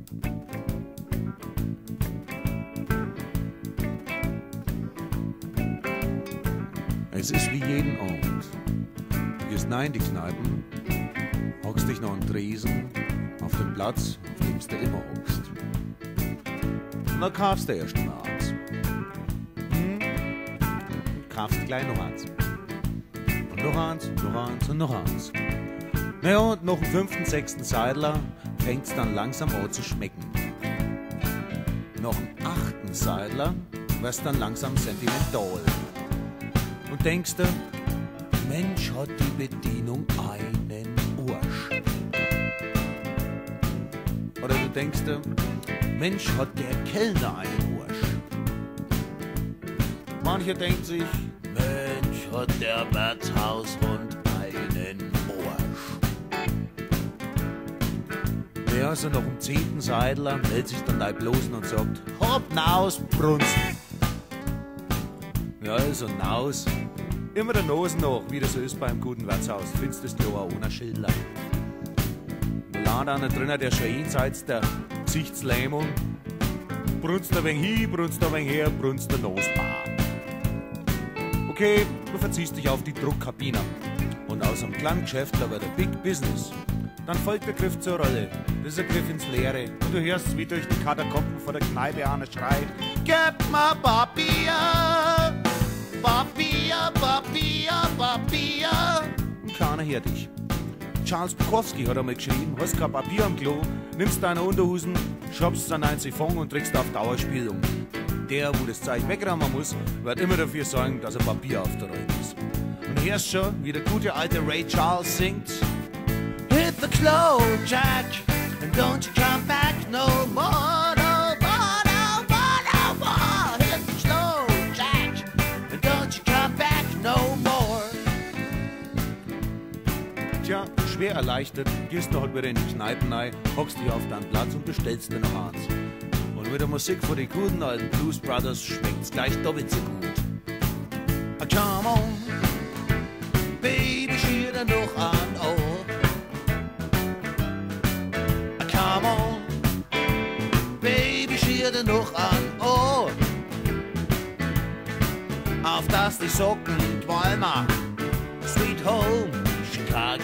Es ist wie jeden Abend. Du gehst rein in die Kneipen, hockst dich noch an den Tresen, auf dem Platz, auf dem du immer hockst. Und dann kaufst du erst mal eins. Kaufst gleich noch eins. Und noch eins, noch eins und noch eins. Naja, und nach dem 5., 6. Seidler fängt's dann langsam an zu schmecken. Nach dem 8. Seidler wirst dann langsam sentimental. Und denkst du, Mensch, hat die Bedienung einen Arsch. Oder du denkst du, Mensch, hat der Kellner einen Arsch. Mancher denkt sich, Mensch, hat der Wirtshaushund einen Arsch. Ja, also nach dem 10. Seidler meldet sich dann der Bloßen und sagt, hab naus, Brunzen. Ja, also naus. Immer der Nase nach, wie das so ist beim guten Wirtshaus. Findest du das klar ohne Schilder. Da landet einer drinnen, der schon jenseits der Gesichtslähmung brunzt ein wenig hin, brunzt ein wenig her, brunzt der Nosbar. Okay, du verziehst dich auf die Druckkabine. Und aus einem kleinen Geschäft, da wird ein Big Business. Dann folgt der Griff zur Rolle. Das ist ein Griff ins Leere. Und du hörst, wie durch die Katakomben vor der Kneipe einer schreit: Gib mir Papier! Papier, Papier, Papier! Und keiner hört dich. Charles Bukowski hat einmal geschrieben: Hast kein Papier am Klo, nimmst deine Unterhosen, schraubst an dein Siphon und trägst auf Dauerspielung. Der, wo das Zeug wegräumen muss, wird immer dafür sorgen, dass er Papier auf der Rolle ist. Und du hörst schon, wie der gute alte Ray Charles singt: Hit the Klo, Jack, and don't you come back no more, no more, no more, no more. Hit the Klo, Jack, and don't you come back no more. Tja, schwer erleichtert, gehst du halt wieder in die Kneipen rein, hockst dich auf deinen Platz und bestellst dir noch eins. Und mit der Musik von den guten alten Blues Brothers schmeckt's gleich doppelt so gut. Come on, baby, schier dir noch an, oh. Come on, baby, schier dir noch an, oh. Auf dass die Socken qualmen, Sweet Home, Chicago.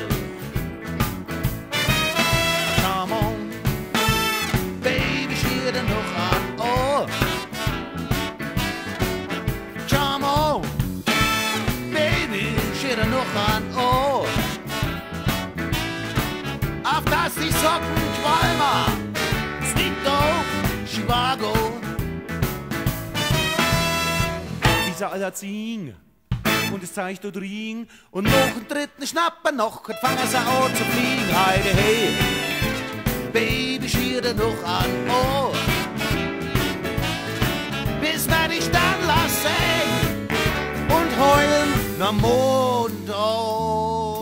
Come on, baby, schier dir noch an, oh. Come on, baby, schier dir noch an, oh. Auf dass die Socken qualmen, Sweet Home, Chicago. Dieser aller Zing und es zeigt dort Ring und noch einen dritten Schnappen noch und fangen sie an zu fliegen. Heide, hey, Baby, schier dir noch an, oh. Bis wir dich dann lassen und heulen am Mond, oh.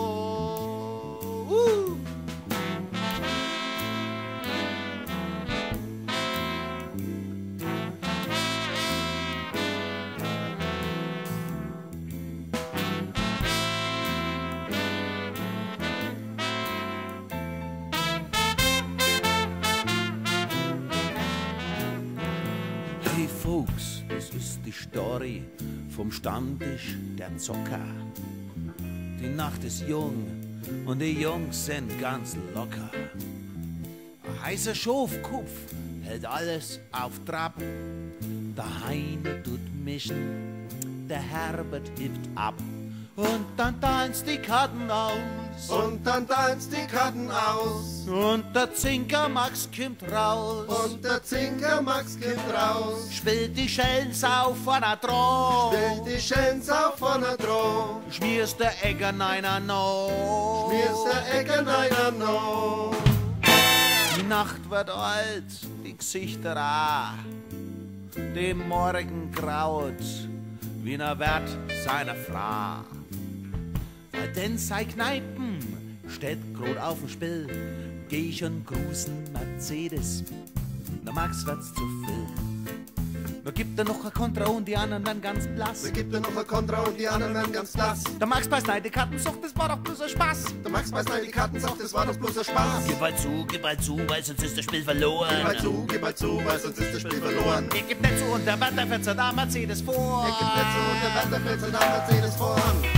Hey Folks, das ist die Story vom Stammtisch der Zocker. Die Nacht ist jung und die Jungs sind ganz locker. Ein heißer Schofkopf hält alles auf Trab. Der Heine tut mischen, der Herbert hebt ab. Und dann tanzt die Karten aus. Und dann tanzt die Karten aus. Und der Zinker Max kommt raus. Und der Zinker Max kommt raus. Spielt die Schellensau von der Droh. Spielt die Schellensau von der Droh. Schmierst der Egger neiner no. Schmierst der Egger einer noch. Die Nacht wird alt, die Gesichter rar. Dem Morgen graut, wie er wird seiner Frau. Weil denn sei Kneipen steht grad auf dem Spiel. Geh ich und grusen Mercedes, na Max wird's zu viel. Da gibt er noch ein Kontra und die anderen werden ganz blass. Da gibt er noch ein Kontra und die anderen werden ganz blass. Der Max beißt rein die Karten, sagt, das war doch bloß ein Spaß. Der Max beißt rein die Karten, sagt, das war doch bloß ein Spaß. Gib halt zu, weil sonst ist das Spiel verloren. Gib halt zu, weil sonst ist das Spiel verloren. Ich geb nicht zu und der Wetter fährt da Mercedes vor. Ich geb nicht zu und der Wetter fährt da Mercedes vor.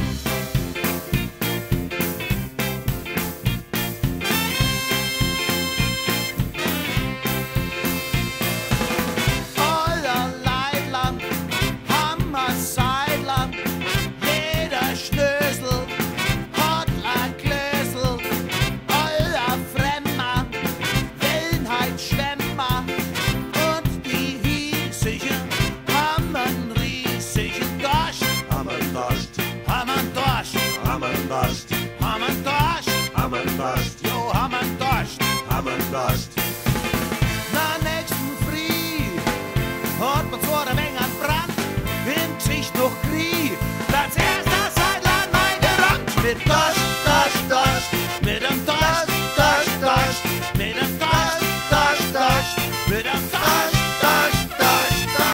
Na, nächsten Früh hat man zwar ein wenig an Brand, im Gesicht noch Krie, das erste Seidlein mein gerannt mit